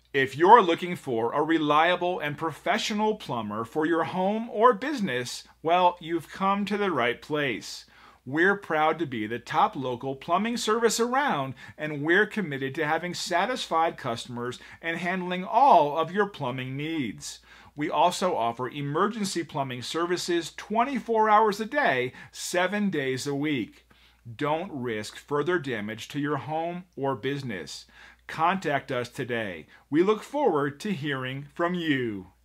If you're looking for a reliable and professional plumber for your home or business, well, you've come to the right place. We're proud to be the top local plumbing service around, and we're committed to having satisfied customers and handling all of your plumbing needs. We also offer emergency plumbing services 24 hours a day, 7 days a week. Don't risk further damage to your home or business. Contact us today. We look forward to hearing from you.